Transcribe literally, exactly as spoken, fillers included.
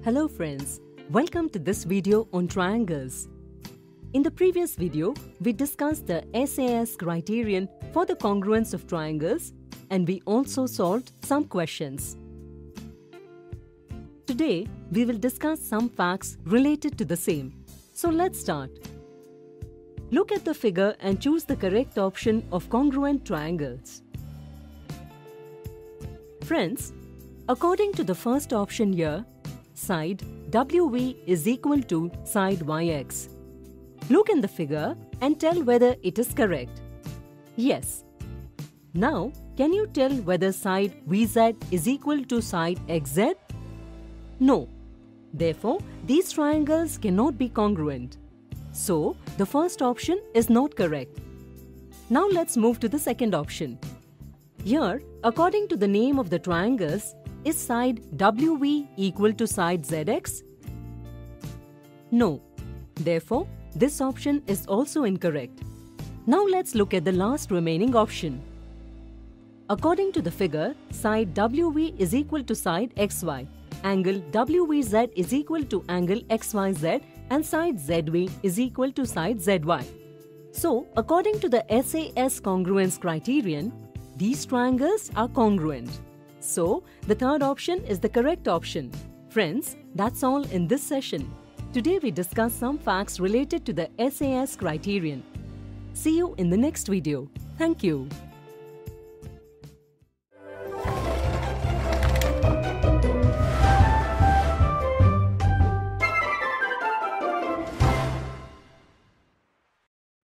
Hello friends, welcome to this video on triangles. In the previous video, we discussed the S A S criterion for the congruence of triangles and we also solved some questions. Today, we will discuss some facts related to the same. So let's start. Look at the figure and choose the correct option of congruent triangles. Friends, according to the first option here, side W V is equal to side Y X. Look in the figure and tell whether it is correct. Yes. Now, can you tell whether side V Z is equal to side X Z? No. Therefore, these triangles cannot be congruent. So, the first option is not correct. Now let's move to the second option. Here, according to the name of the triangles, is side W V equal to side Z X? No. Therefore, this option is also incorrect. Now let's look at the last remaining option. According to the figure, side W V is equal to side X Y, angle W V Z is equal to angle X Y Z and side Z V is equal to side Z Y. So, according to the S A S congruence criterion, these triangles are congruent. So, the third option is the correct option. Friends, that's all in this session. Today we discussed some facts related to the S A S criterion. See you in the next video. Thank you.